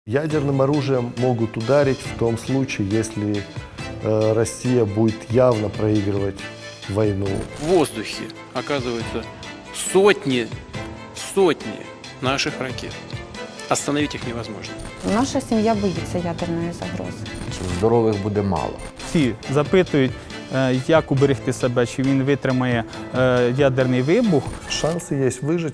Ядерным оружием могут ударить в том случае, если Россия будет явно проигрывать войну. В воздухе оказываются сотни наших ракет. Остановить их невозможно. Наша сім'я боїться ядерної загрози. Здорових буде мало. Всі запитують, як уберегти себе, чи він витримає ядерний вибух. Шансы есть выжить.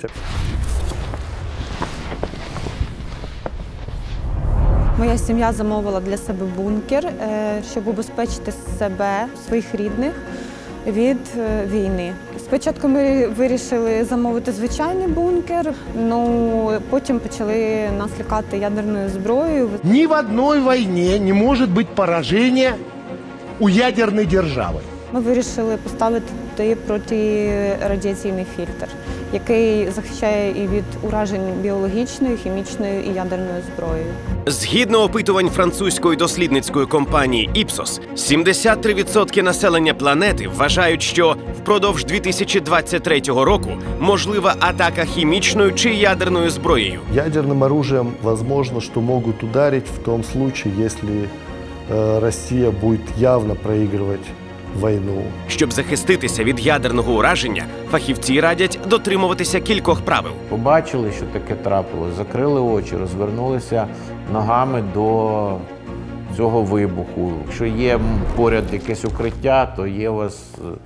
Моя сім'я замовила для себе бункер, щоб убезпечити себе, своїх рідних від війни. Спочатку ми вирішили замовити звичайний бункер, потім почали нас лякати ядерною зброєю. Ни в одной войне не может быть поражения у ядерной державы. Ми вирішили поставити туди протирадіаційний фільтр, який захищає і від уражень біологічною, хімічною і ядерною зброєю. Згідно опитувань французької дослідницької компанії Ipsos, 73% населення планети вважають, що впродовж 2023 року можлива атака хімічною чи ядерною зброєю. Ядерным оружием возможно, что могут ударить в том случае, если Россия будет явно проигрывать війну. Щоб захиститися від ядерного ураження, фахівці радять дотримуватися кількох правил. Побачили, що таке трапилось, закрили очі, розвернулися ногами до цього вибуху. Якщо є поряд якесь укриття, то є у вас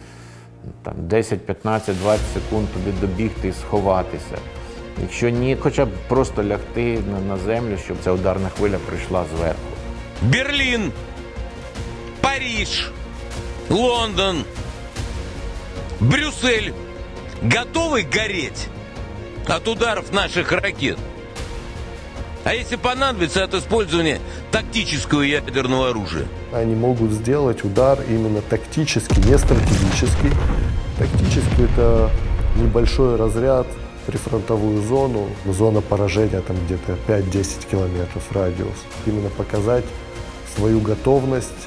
10, 15, 20 секунд туди добігти і сховатися. Якщо ні, хоча б просто лягти на землю, щоб ця ударна хвиля прийшла зверху. Берлин, Париж, Лондон, Брюссель готовы гореть от ударов наших ракет? А если понадобится от использования тактического ядерного оружия? Они могут сделать удар именно тактический, не стратегический. Тактический – это небольшой разряд в прифронтовую зону. Зона поражения там где-то 5-10 километров радиус. Именно показать свою готовность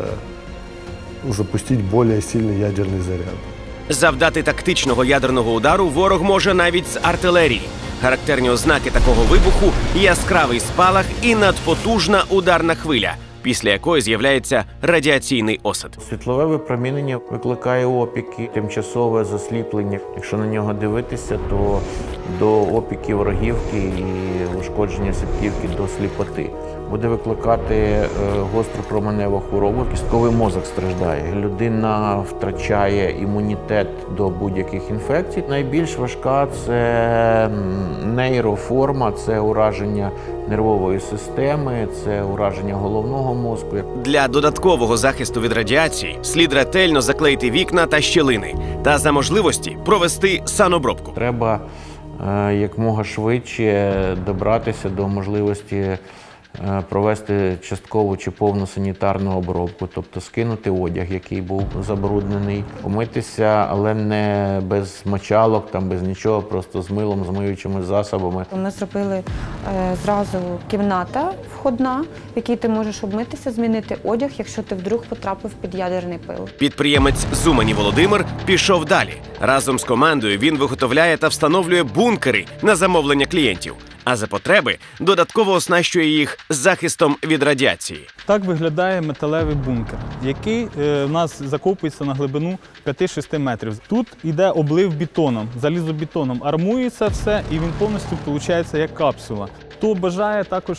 запустить более сильный ядерный заряд. Завдати тактичного ядерного удару ворог може навіть з артилерії. Характерні ознаки такого вибуху – яскравий спалах і надпотужна ударна хвиля, після якої з'являється радіаційний осад. Світлове випромінення викликає опіки, тимчасове засліплення. Якщо на нього дивитися, то до опіків рогівки і ушкодження сітківки до сліпоти. Буде викликати гостру променеву хворобу, кістковий мозок страждає. Людина втрачає імунітет до будь-яких інфекцій. Найбільш важка – це нейроформа, це ураження нервової системи, це ураження головного мозку. Для додаткового захисту від радіації слід ретельно заклеїти вікна та щілини та за можливості провести санобробку. Треба якомога швидше добратися до можливості провести часткову чи повну санітарну обробку, тобто скинути одяг, який був забруднений, помитися, але не без мочалок, без нічого, просто з милом, з миючими засобами. Ми зробили зразу кімната входна, в якій ти можеш обмитися, змінити одяг, якщо ти вдруг потрапив під ядерний пил. Підприємець з Умані Володимир пішов далі. Разом з командою він виготовляє та встановлює бункери на замовлення клієнтів, а за потреби додатково оснащує їх захистом від радіації. Так виглядає металевий бункер, який у нас закопується на глибину 5-6 метрів. Тут йде облив бетоном, залізобетоном, армується все і він повністю виходить як капсула. Хто бажає також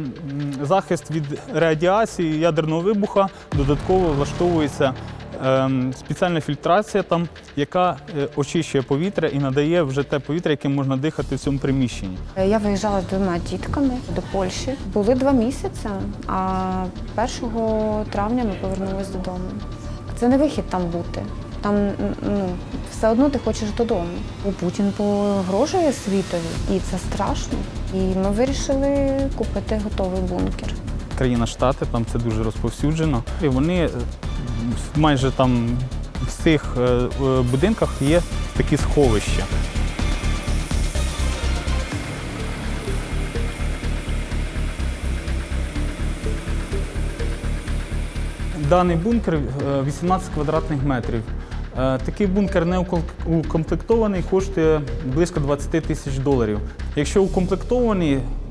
захист від радіації, ядерного вибуху, додатково влаштовується спеціальна фільтрація, яка очищує повітря і надає вже те повітря, яким можна дихати в цьому приміщенні. Я виїжджала з 2 дітками до Польщі. Були 2 місяці, а 1 травня ми повернулися додому. Це не вихід там бути. Там все одно ти хочеш додому. Путін погрожує світові, і це страшно. І ми вирішили купити готовий бункер. Країна Штати, там це дуже розповсюджено. І вони майже в цих будинках є такі сховища. Даний бункер 18 квадратних метрів. Такий бункер не укомплектований, коштує близько $20 тисяч. Якщо укомплектований,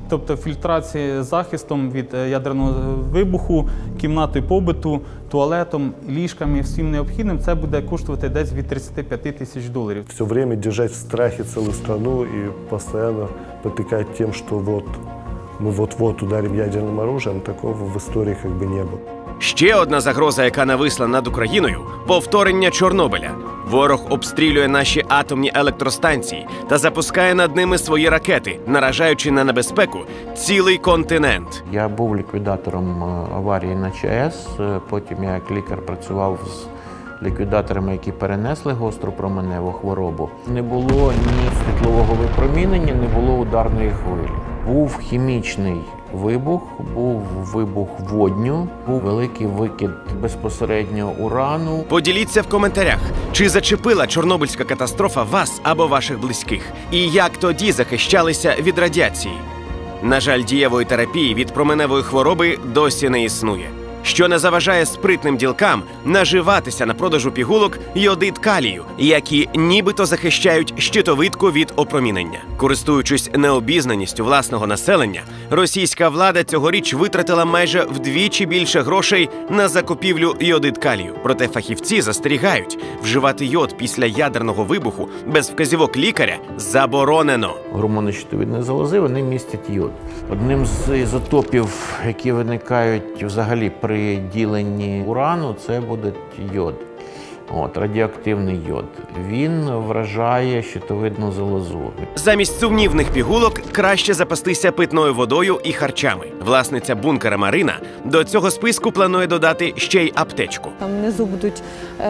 тобто фільтрації з захистом від ядерного вибуху, кімнатою побуту, туалетом, ліжками, всім необхідним, це буде коштувати десь від 35 тисяч доларів. Все время держать в страхе целую страну и постоянно потыкать тем, что вот мы вот-вот ударим ядерным оружием, такого в истории как бы не было. Ще одна загроза, яка нависла над Україною – повторення Чорнобиля. Ворог обстрілює наші атомні електростанції та запускає над ними свої ракети, наражаючи на небезпеку цілий континент. Я був ліквідатором аварії на ЧАЕС, потім я як лікар працював з ліквідаторами, які перенесли гостру променеву хворобу. Не було ні світлового випромінення, не було ударної хвилі. Був хімічний вибух, був вибух водню, був великий викид безпосередньо урану. Поділіться в коментарях, чи зачепила Чорнобильська катастрофа вас або ваших близьких, і як тоді захищалися від радіації. На жаль, дієвої терапії від променевої хвороби досі не існує, що не заважає спритним ділкам наживатися на продажу пігулок йодид калію, які нібито захищають щитовидку від опромінення. Користуючись необізнаністю власного населення, російська влада цьогоріч витратила майже вдвічі більше грошей на закупівлю йодид калію. Проте фахівці застерігають, вживати йод після ядерного вибуху без вказівок лікаря заборонено. Гормони щитовидної залози, вони містять йод. Одним з ізотопів, які виникають взагалі при діленні урану, це буде йод. Радіоактивний йод. Він вражає щитовидну залозу. Замість сумнівних пігулок краще запастися питною водою і харчами. Власниця бункера Марина до цього списку планує додати ще й аптечку. Там внизу будуть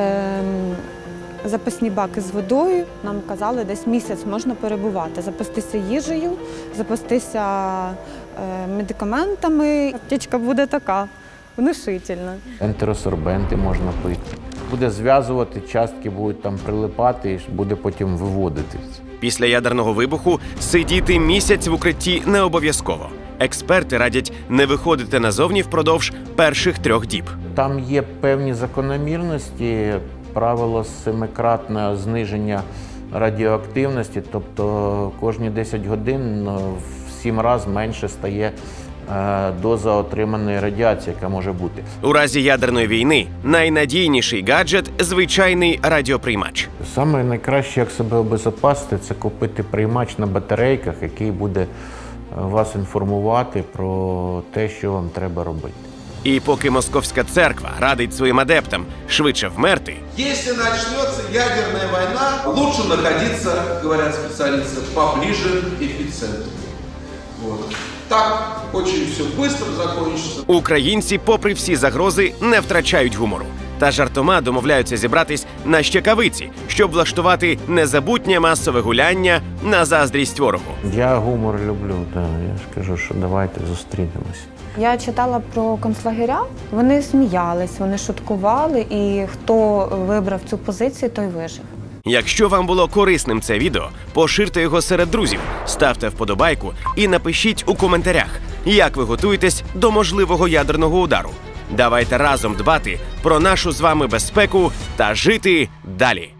запасні баки з водою. Нам казали, десь місяць можна перебувати. Запастися їжею, запастися медикаментами. Аптечка буде така, внушительна. Ентеросорбенти можна пити. Буде зв'язувати, частки будуть там прилипати і буде потім виводитись. Після ядерного вибуху сидіти місяць в укритті не обов'язково. Експерти радять не виходити назовні впродовж перших 3 діб. Там є певні закономірності, правило 7-кратне зниження радіоактивності, тобто кожні 10 годин в 7 разів менше стає доза отриманої радіації, яка може бути. У разі ядерної війни найнадійніший гаджет – звичайний радіоприймач. Саме найкраще, як себе обезопасити, це купити приймач на батарейках, який буде вас інформувати про те, що вам треба робити. І поки Московська церква радить своїм адептам швидше вмерти, якщо почнеться ядерна війна, лучше знаходитися, говорять спеціалісти, поближе к епіцентру. Так, очень все быстро закончится. Українці, попри всі загрози, не втрачають гумору. Та жартома домовляються зібратись на Щекавиці, щоб влаштувати незабутнє масове гуляння на заздрість ворогу. Я гумор люблю, так. Я ж кажу, що давайте зустрінемось. Я читала про концлагеря, вони сміялись, вони шуткували, і хто вибрав цю позицію, той вижив. Якщо вам було корисним це відео, поширте його серед друзів, ставте вподобайку і напишіть у коментарях, як ви готуєтесь до можливого ядерного удару. Давайте разом дбати про нашу з вами безпеку та жити далі.